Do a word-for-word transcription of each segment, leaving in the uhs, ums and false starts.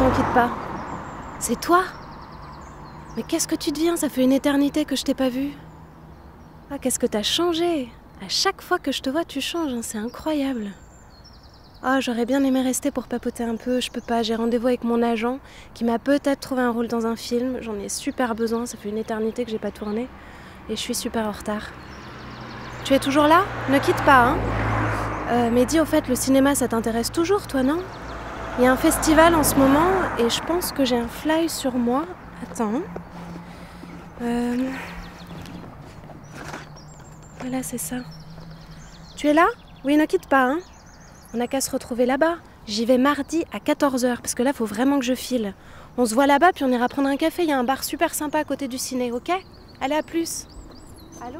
n'en quitte pas. C'est toi? Mais qu'est-ce que tu deviens? Ça fait une éternité que je t'ai pas vu. Ah, qu'est-ce que t'as changé? À chaque fois que je te vois, tu changes, hein, c'est incroyable. Ah, j'aurais bien aimé rester pour papoter un peu, je peux pas, j'ai rendez-vous avec mon agent qui m'a peut-être trouvé un rôle dans un film, j'en ai super besoin, ça fait une éternité que j'ai pas tourné et je suis super en retard. Tu es toujours là? Ne quitte pas, hein. Euh, mais dis, au fait, le cinéma, ça t'intéresse toujours, toi, non? Il y a un festival en ce moment et je pense que j'ai un fly sur moi. Attends. Euh... Voilà, c'est ça. Tu es là? Oui, ne quitte pas, hein. On n'a qu'à se retrouver là-bas. J'y vais mardi à quatorze heures, parce que là, faut vraiment que je file. On se voit là-bas, puis on ira prendre un café. Il y a un bar super sympa à côté du ciné, ok? Allez, à plus. Allô?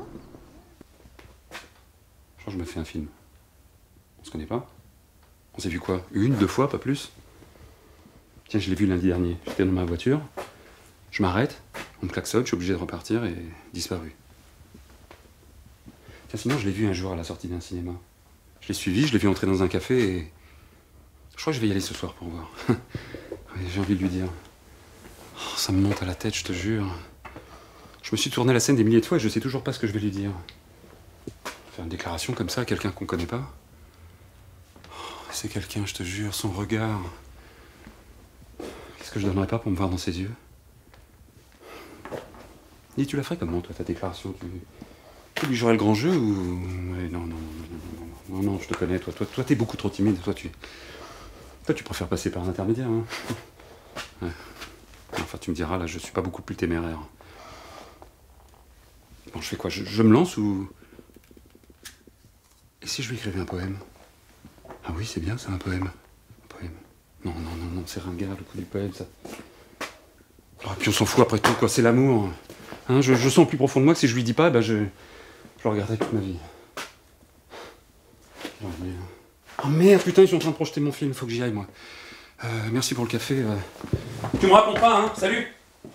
Genre, je me fais un film. On se connaît pas? On s'est vu quoi? Une, deux fois, pas plus? Tiens, je l'ai vu lundi dernier. J'étais dans ma voiture, je m'arrête, on me klaxonne, je suis obligé de repartir et disparu. Tiens, sinon, je l'ai vu un jour à la sortie d'un cinéma. Je l'ai suivi, je l'ai vu entrer dans un café et... Je crois que je vais y aller ce soir pour voir. J'ai envie de lui dire. Oh, ça me monte à la tête, je te jure. Je me suis tourné la scène des milliers de fois et je sais toujours pas ce que je vais lui dire. Faire une déclaration comme ça à quelqu'un qu'on connaît pas. Oh, c'est quelqu'un, je te jure, son regard. Qu'est-ce que je donnerais pas pour me voir dans ses yeux? Dis, tu la ferais comment, toi, ta déclaration? Tu, tu lui jouerais le grand jeu ou... Ouais, non, non, non, non, non, non, non, je te connais, toi, toi, toi, t'es beaucoup trop timide, toi, tu... Toi, tu préfères passer par un intermédiaire, hein. Ouais. Enfin, tu me diras, là, je suis pas beaucoup plus téméraire. Bon, je fais quoi? je, je me lance ou... Et si je lui écrivais un poème? Ah oui, c'est bien, c'est un poème. Un poème. Non, non, non, non, c'est ringard, le coup du poème, ça... Oh, et puis on s'en fout après tout, quoi, c'est l'amour. Hein, je, je sens plus profond de moi que si je lui dis pas, bah je... Je le regarderai toute ma vie. Oh merde. Oh merde, putain, ils sont en train de projeter mon film, faut que j'y aille, moi. Euh, merci pour le café. Euh... Tu me racontes pas, hein, salut.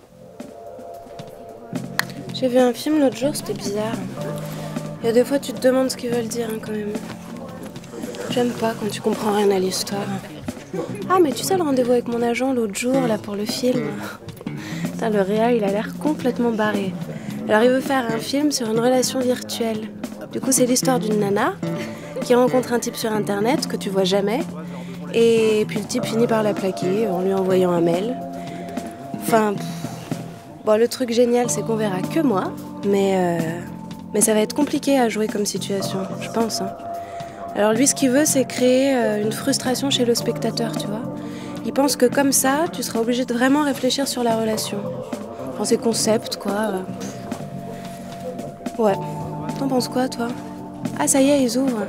J'ai vu un film l'autre jour, c'était bizarre. Il y a des fois, tu te demandes ce qu'ils veulent dire, hein, quand même. J'aime pas quand tu comprends rien à l'histoire. Ah, mais tu sais, le rendez-vous avec mon agent l'autre jour, là, pour le film. Putain, le réa, il a l'air complètement barré. Alors, il veut faire un film sur une relation virtuelle. Du coup, c'est l'histoire d'une nana qui rencontre un type sur Internet que tu vois jamais. Et puis le type finit par la plaquer en lui envoyant un mail. Enfin, pff. Bon, le truc génial, c'est qu'on verra que moi, mais, euh, mais ça va être compliqué à jouer comme situation, je pense. Hein. Alors lui, ce qu'il veut, c'est créer euh, une frustration chez le spectateur, tu vois. Il pense que comme ça, tu seras obligé de vraiment réfléchir sur la relation. Enfin, ses concepts, quoi. Ouais. T'en penses quoi, toi? Ah, ça y est, ils ouvrent.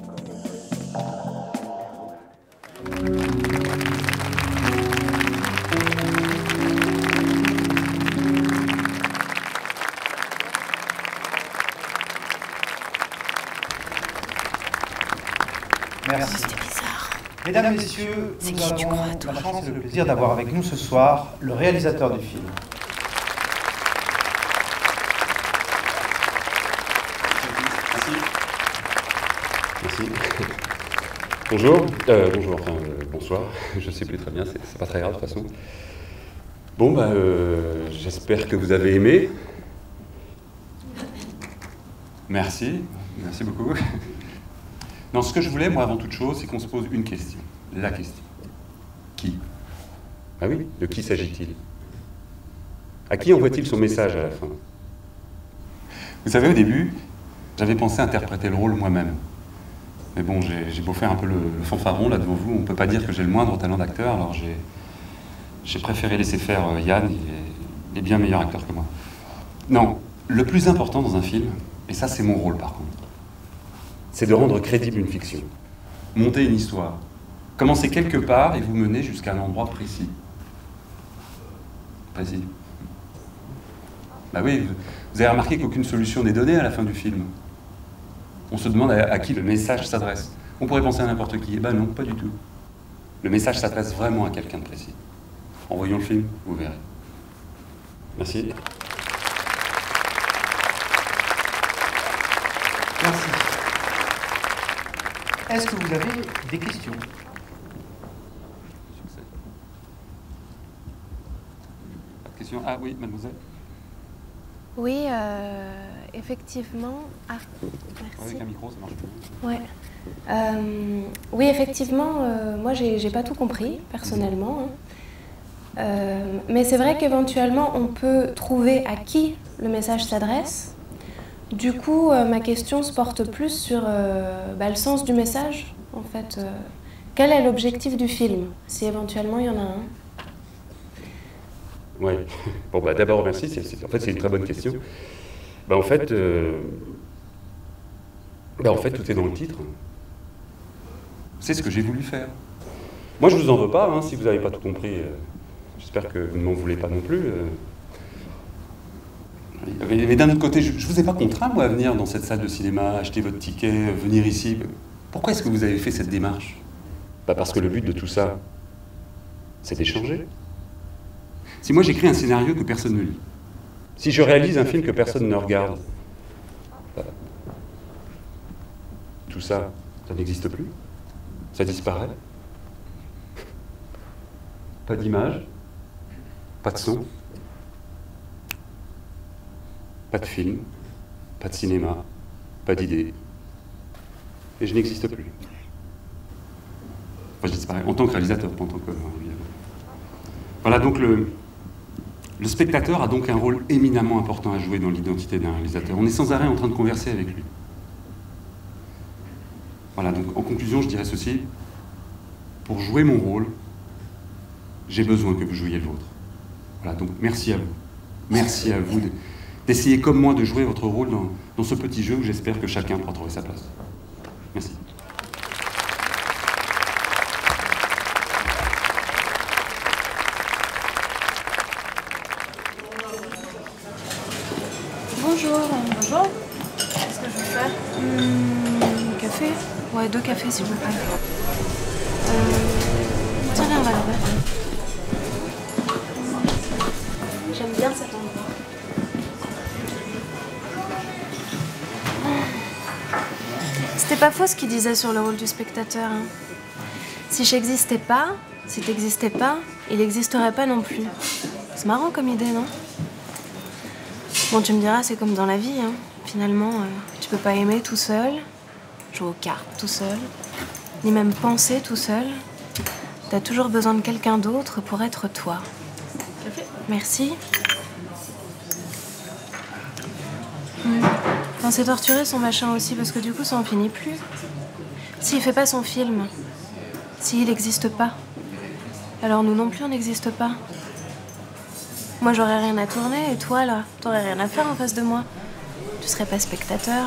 Merci. C'était bizarre. Mesdames, Messieurs, C'est nous qui, tu avons crois, toi? la chance et le plaisir d'avoir avec nous ce soir le réalisateur du film. Merci. Merci. Bonjour. Euh, bonjour, enfin, euh, bonsoir. Je sais plus très bien, c'est pas très grave de toute façon. Bon, bah, euh, j'espère que vous avez aimé. Merci. Merci beaucoup. Non, ce que je voulais, moi, avant toute chose, c'est qu'on se pose une question. La question. Qui? Ah oui, de qui s'agit-il? À qui envoie-t-il son message à la fin? Vous savez, au début, j'avais pensé interpréter le rôle moi-même. Mais bon, j'ai beau faire un peu le, le fanfaron, là, devant vous, on ne peut pas dire que j'ai le moindre talent d'acteur, alors j'ai préféré laisser faire euh, Yann, il est, il est bien meilleur acteur que moi. Non, le plus important dans un film, et ça c'est mon rôle par contre, c'est de rendre crédible une fiction. Monter une histoire. Commencer quelque part et vous mener jusqu'à un endroit précis. Précis. Bah oui, vous avez remarqué qu'aucune solution n'est donnée à la fin du film. On se demande à, à qui le message s'adresse. On pourrait penser à n'importe qui. Eh ben non, pas du tout. Le message s'adresse vraiment à quelqu'un de précis. En voyant le film, vous verrez. Merci. Merci. Est-ce que vous avez des questions? question. Ah oui, mademoiselle. Oui, euh, effectivement. Ah, merci. Avec un micro, ça marche bien. Ouais. Euh, oui, effectivement, euh, moi, j'ai, j'ai pas tout compris, personnellement. Hein. Euh, mais c'est vrai qu'éventuellement, on peut trouver à qui le message s'adresse. Du coup, euh, ma question se porte plus sur euh, bah, le sens du message, en fait. Euh, quel est l'objectif du film, si éventuellement il y en a un? Oui. Bon, bah d'abord, merci. C'est, c'est, en fait, c'est une très bonne question. Bah, en fait, euh, bah, en fait, tout est dans le titre. C'est ce que j'ai voulu faire. Moi, je vous en veux pas, hein, si vous n'avez pas tout compris. Euh, j'espère que vous ne m'en voulez pas non plus. Euh. Mais, mais d'un autre côté, je ne vous ai pas contraint, moi, à venir dans cette salle de cinéma, acheter votre ticket, venir ici. Pourquoi est-ce que vous avez fait cette démarche? Bah, parce que le but de tout ça, c'est d'échanger. Si moi j'écris un scénario que personne ne lit, si je réalise un film que personne ne regarde, bah, tout ça, ça n'existe plus, ça disparaît. Pas d'image, pas de son, pas de film, pas de cinéma, pas d'idée, et je n'existe plus. Enfin, je disparais en tant que réalisateur, pas en tant que... Voilà, donc le... Le spectateur a donc un rôle éminemment important à jouer dans l'identité d'un réalisateur. On est sans arrêt en train de converser avec lui. Voilà, donc en conclusion, je dirais ceci. Pour jouer mon rôle, j'ai besoin que vous jouiez le vôtre. Voilà, donc merci à vous. Merci à vous d'essayer comme moi de jouer votre rôle dans, dans ce petit jeu où j'espère que chacun pourra trouver sa place. Merci. Bonjour. Bonjour. Qu'est-ce que je veux faire? Hum, café? Ouais, deux cafés s'il vous plaît. Euh... Tiens, viens, on va là-bas. J'aime bien cet endroit. C'était pas faux ce qu'il disait sur le rôle du spectateur. Hein. Si j'existais pas, si t'existais pas, il n'existerait pas non plus. C'est marrant comme idée, non? Bon, tu me diras, c'est comme dans la vie, hein. Finalement, euh, tu peux pas aimer tout seul, jouer aux cartes tout seul, ni même penser tout seul. T'as toujours besoin de quelqu'un d'autre pour être toi. Café. Merci. Mmh. Enfin, c'est torturé son machin aussi, parce que du coup, ça en finit plus. S'il fait pas son film, s'il n'existe pas, alors nous non plus, on n'existe pas. Moi, j'aurais rien à tourner, et toi, là, t'aurais rien à faire en face de moi. Tu serais pas spectateur.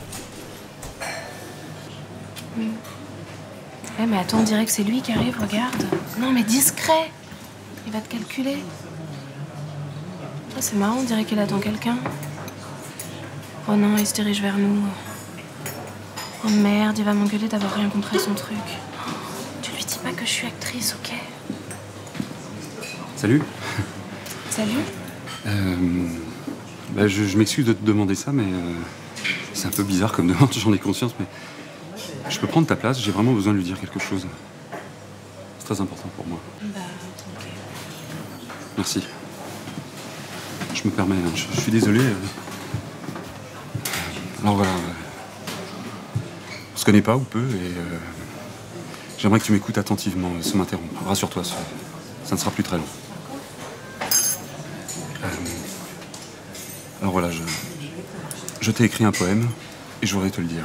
Mm. Eh, mais attends, on dirait que c'est lui qui arrive, regarde. Non, mais discret. Il va te calculer. Oh, c'est marrant, on dirait qu'il attend quelqu'un. Oh non, il se dirige vers nous. Oh merde, il va m'engueuler d'avoir rien compris à son truc. Oh, tu lui dis pas que je suis actrice, ok? Salut. Salut. Euh, bah je je m'excuse de te demander ça, mais euh, c'est un peu bizarre comme demande, j'en ai conscience, mais je peux prendre ta place, j'ai vraiment besoin de lui dire quelque chose. C'est très important pour moi. Bah, tranquille. Merci. Je me permets, hein, je, je suis désolé. Euh... Alors voilà, euh... on se connaît pas ou peu, et euh... j'aimerais que tu m'écoutes attentivement, sans m'interrompre. Rassure-toi, ça, ça ne sera plus très long. Euh... Alors voilà, je, je t'ai écrit un poème et je voudrais te le dire.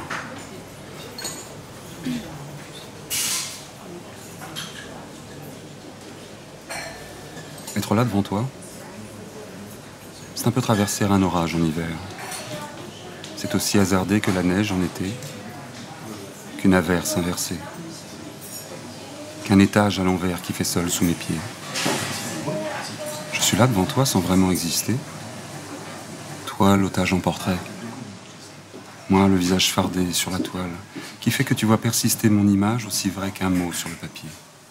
Être là devant toi, c'est un peu traverser un orage en hiver. C'est aussi hasardé que la neige en été, qu'une averse inversée, qu'un étage à l'envers qui fait sol sous mes pieds. Je suis là devant toi sans vraiment exister. Toi, l'otage en portrait. Moi, le visage fardé sur la toile, qui fait que tu vois persister mon image aussi vrai qu'un mot sur le papier.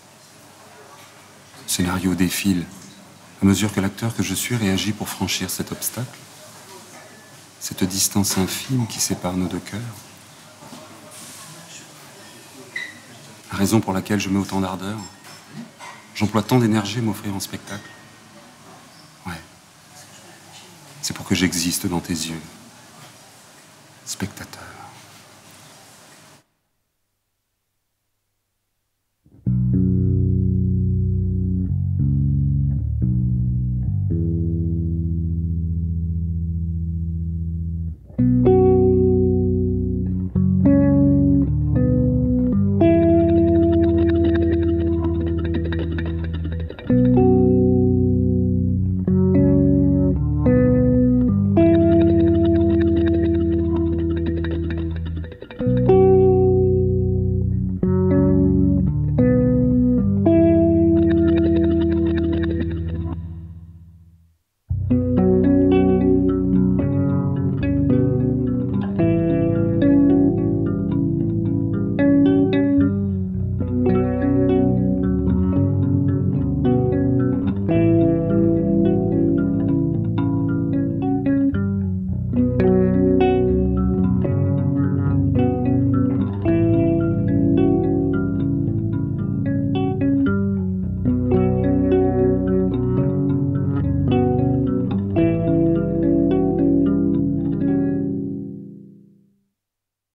Le scénario défile, à mesure que l'acteur que je suis réagit pour franchir cet obstacle, cette distance infime qui sépare nos deux cœurs. La raison pour laquelle je mets autant d'ardeur, j'emploie tant d'énergie à m'offrir en spectacle. Ouais, que j'existe dans tes yeux, spectateur.